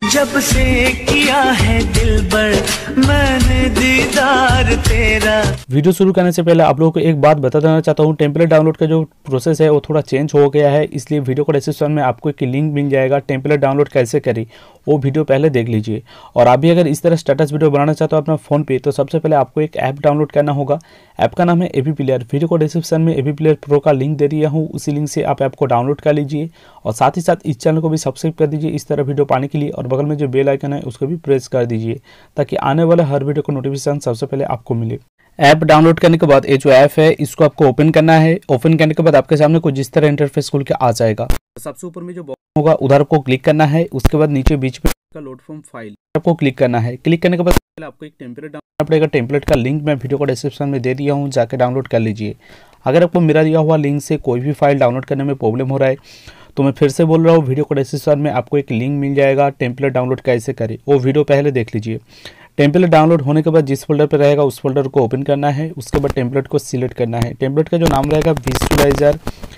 जब से किया है दिलबर मैंने दीदार तेरा। वीडियो शुरू करने से पहले आप लोगों को एक बात बता देना चाहता हूँ, टेम्पलेट डाउनलोड का जो प्रोसेस है वो थोड़ा चेंज हो गया है, इसलिए वीडियो को डिस्क्रिप्शन में आपको एक लिंक मिल जाएगा। टेम्पलेट डाउनलोड कैसे करें वो वीडियो पहले देख लीजिए। और आप भी अगर इस तरह स्टेटस वीडियो बनाना चाहते हो अपना फ़ोन पे, तो सबसे पहले आपको एक ऐप डाउनलोड करना होगा। ऐप का नाम है एपी प्लेयर। वीडियो को डिस्क्रिप्शन में एपी प्लेयर प्रो का लिंक दे दिया हूँ, उसी लिंक से आप ऐप को डाउनलोड कर लीजिए और साथ ही साथ इस चैनल को भी सब्सक्राइब कर दीजिए इस तरह वीडियो पाने के लिए। और बगल में जो बेल आइकन है उसको भी प्रेस कर दीजिए ताकि आने वाले हर वीडियो को नोटिफिकेशन सबसे पहले आपको मिले। ऐप डाउनलोड करने के बाद ये जो ऐप है इसको आपको ओपन करना है। ओपन करने के बाद आपके सामने कुछ इस तरह इंटरफेस खुल के आ जाएगा। सबसे ऊपर में जो बॉक्स होगा उधर आपको क्लिक करना है। उसके बाद नीचे बीच में का लोड फ्रॉम फाइल आपको क्लिक करना है। क्लिक करने के बाद आपको एक टेम्पलेट डाउनलोड करना पड़ेगा। टेम्पलेट का लिंक मैं वीडियो को डिस्क्रिप्शन में दे दिया हूँ, जाके डाउनलोड कर लीजिए। अगर आपको मेरा दिया हुआ लिंक से कोई भी फाइल डाउनलोड करने में प्रॉब्लम हो रहा है तो मैं फिर से बोल रहा हूँ, वीडियो को डिस्क्रिप्शन में आपको एक लिंक मिल जाएगा। टेम्पलेट डाउनलोड कैसे करें वो वीडियो पहले देख लीजिए। टेम्पलेट डाउनलोड होने के बाद जिस फोल्डर पर रहेगा उस फोल्डर को ओपन करना है। उसके बाद टेम्पलेट को सिलेक्ट करना है। टेम्पलेट का जो नाम रहेगा विजुअलाइजर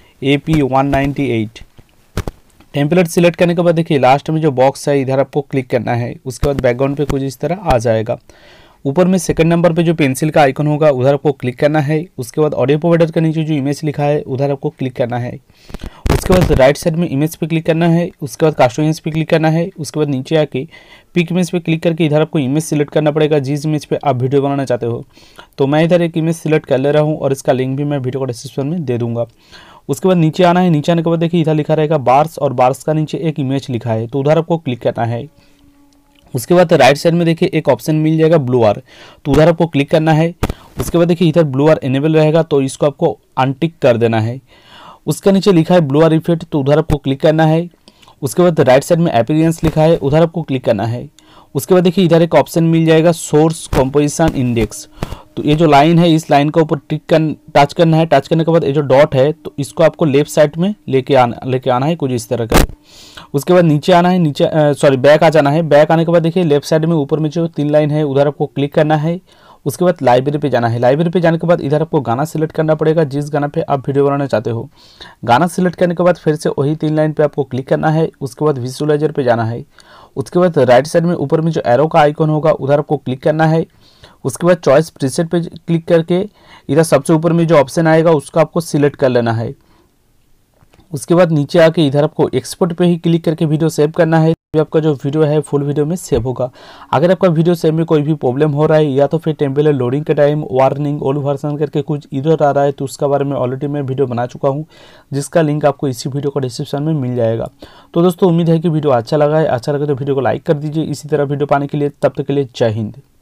AP198। टेम्पलेट सिलेक्ट करने के बाद देखिए लास्ट में जो बॉक्स है इधर आपको क्लिक करना है। उसके बाद बैकग्राउंड पे कुछ इस तरह आ जाएगा। ऊपर में सेकंड नंबर पे जो पेंसिल का आइकन होगा उधर आपको क्लिक करना है। उसके बाद ऑडियो प्रोवाइडर के नीचे जो इमेज लिखा है उधर आपको क्लिक करना है। उसके बाद राइट साइड में इमेज पे क्लिक करना है। उसके बाद कास्टम इमेज पे क्लिक करना है। उसके बाद नीचे आके पिक इमेज पे क्लिक करके इधर आपको इमेज सिलेक्ट करना पड़ेगा जिस इमेज पे आप वीडियो बनाना चाहते हो। तो मैं इधर एक इमेज सिलेक्ट कर ले रहा हूँ और इसका लिंक भी मैं वीडियो को डिस्क्रिप्शन में दे दूंगा। उसके बाद नीचे आना है। नीचे आने के बाद देखिए इधर लिखा रहेगा बार्स और बार्स का नीचे एक इमेज लिखा है तो उधर आपको क्लिक करना है। उसके बाद राइट साइड में देखिए एक ऑप्शन मिल जाएगा ब्लू आर, तो उधर आपको क्लिक करना है। उसके बाद देखिए इधर ब्लू आर इनेबल रहेगा तो इसको आपको अनटिक कर देना है। उसके नीचे लिखा है ब्लू आर इफेक्ट तो उधर आपको क्लिक करना है। उसके बाद राइट साइड में अपीयरेंस लिखा है उधर आपको क्लिक करना है। उसके बाद देखिए इधर एक ऑप्शन मिल जाएगा सोर्स कंपोजिशन इंडेक्स, तो ये जो लाइन है इस लाइन का ऊपर टच करना है। टच करने के बाद ये जो डॉट है तो इसको आपको लेफ्ट साइड में लेके आना है कुछ इस तरह का। उसके बाद नीचे आना है। बैक आ जाना है। बैक आने के बाद देखिए लेफ्ट साइड में ऊपर में जो 3 लाइन है उधर आपको क्लिक करना है। उसके बाद लाइब्रेरी पे जाना है। लाइब्रेरी पे जाने के बाद इधर आपको गाना सिलेक्ट करना पड़ेगा जिस गाना पे आप वीडियो बनाना चाहते हो। गाना सिलेक्ट करने के बाद फिर से वही 3 लाइन पे आपको क्लिक करना है। उसके बाद विजुअलाइजर पे जाना है। उसके बाद राइट साइड में ऊपर में जो एरो का आइकन होगा उधर आपको क्लिक करना है। उसके बाद चॉइस प्रीसेट पे क्लिक करके इधर सबसे ऊपर में जो ऑप्शन आएगा उसका आपको सिलेक्ट कर लेना है। उसके बाद नीचे आके इधर आपको एक्सपोर्ट पे ही क्लिक करके वीडियो सेव करना है। आपका जो वीडियो है फुल वीडियो में सेव होगा। अगर आपका वीडियो सेव में कोई भी प्रॉब्लम हो रहा है या तो फिर टेम्पलेट लोडिंग के टाइम वार्निंग ओल्ड वर्जन करके कुछ इधर आ रहा है तो उसका बारे में ऑलरेडी मैं वीडियो बना चुका हूं जिसका लिंक आपको इसी वीडियो को डिस्क्रिप्शन में मिल जाएगा। तो दोस्तों उम्मीद है कि वीडियो अच्छा लगा है। अच्छा लगे तो वीडियो को लाइक कर दीजिए इसी तरह वीडियो पाने के लिए। तब तक के लिए जय हिंद।